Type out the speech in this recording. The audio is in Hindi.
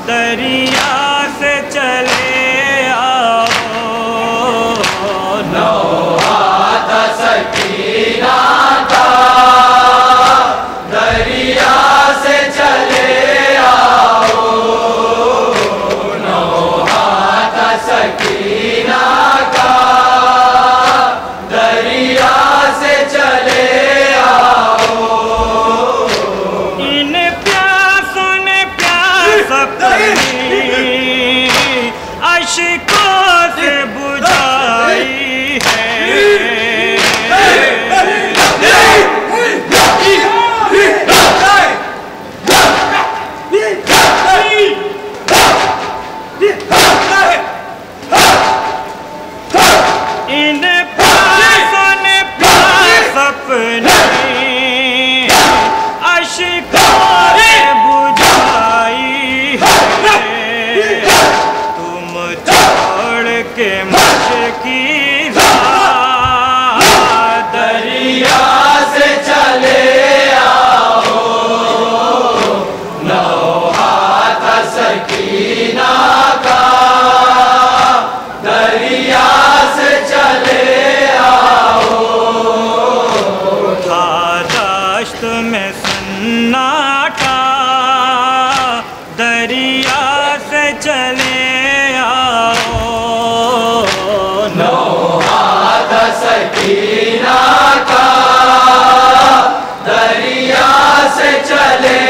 दरिया से चले आओ, नौहाथ सकीना का दरिया से चले आओ, नौहाथ सकीना का दरिया से चले आओ। इन प्यासों ने प्यास अपनी अश्कों से बुझाई है। इन प्यासों ने प्यास अपनी अश्कों से बुझाई है। तुम छोड़ के मुझकी दरिया से चले आओ, नौहाथ सकीना का दरिया से चले आओ। था दश्त में सन्नाटा, दरिया से चले आओ, नौहाथ सकीना का दरिया से चले